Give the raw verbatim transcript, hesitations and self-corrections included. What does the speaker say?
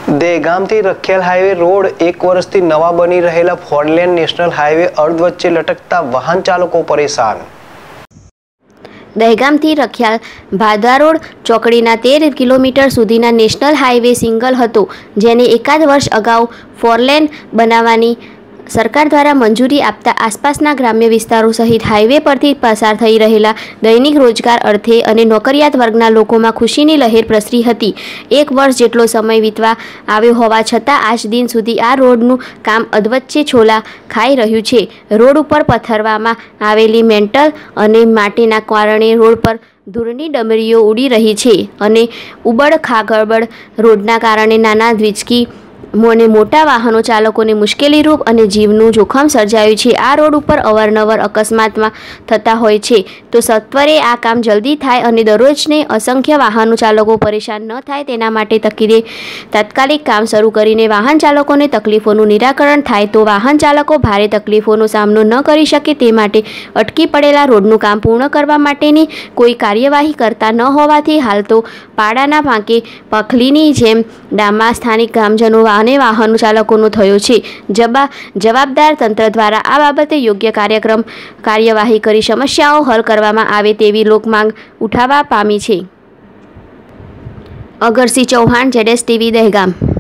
દહેગામથી Rakhial highway road એક વર્ષથી નવા બની રહેલા ફોરલેન નેશનલ હાઈવે અર્ધ વચ્ચે લટકતા વાહન ચાલકો પરેશાન। દહેગામથી રખિયાલ ભાદરા રોડ ચોકડીના તેર કિલોમીટર સુધીના નેશનલ હાઈવે સિંગલ હતો, જેને એકાદ વર્ષ અગાઉ ફોરલેન બનાવવાની સરકાર દ્વારા મંજૂરી આપતા આસપાસના ગ્રામ્ય વિસ્તારો સહિત હાઈવે પરથી પસાર થઈ રહેલા દૈનિક રોજગાર અર્થે અને નોકરિયાત વર્ગના લોકોમાં ખુશીની લહેર પ્રસરી હતી। એક વર્ષ જેટલો સમય વીતવા આવ્યો હોવા છતાં આજ દિન સુધી આ રોડનું કામ અધવચ્ચે છોલા ખાઈ રહ્યું છે। રોડ ઉપર પથ્થરવામાં આવેલી મેન્ટલ અને માટીના કારણે રોડ પર ધૂળની ડમરીઓ ઉડી રહી છે અને ઉબડ ખાબડ રોડના કારણે નાના દ્વિચકી મોને મોટા વાહનો ચાલકોને મુશ્કેલીરૂપ અને જીવનું જોખમ સર્જાયું છે। આ રોડ ઉપર અવારનવાર અકસ્માતમાં થતા હોય છે, તો સત્વરે આ કામ જલ્દી થાય અને દરરોજને અસંખ્ય વાહનો ચાલકો પરેશાન ન થાય તેના માટે તકીદે તાત્કાલિક કામ શરૂ કરીને વાહન ચાલકોને તકલીફોનું નિરાકરણ થાય, તો વાહન ચાલકો ભારે તકલીફોનો સામનો ન કરી શકે તે માટે અટકી પડેલા રોડનું કામ પૂર્ણ કરવા માટેની કોઈ કાર્યવાહી કરતા ન હોવાથી હાલ તો પાડાના પાંકે પખલીની જેમ ડામા સ્થાનિક ગ્રામજનો અને વાહન ચાલકોનો થયો છે। જબા જવાબદાર તંત્ર દ્વારા આ બાબતે યોગ્ય કાર્યક્રમ કાર્યવાહી કરી સમસ્યાઓ હલ કરવામાં આવે તેવી લોકમાંગ ઉઠાવવા પામી છે। અગરસિંહ ચૌહાણ, જેડેશ ટીવી, દહેગામ।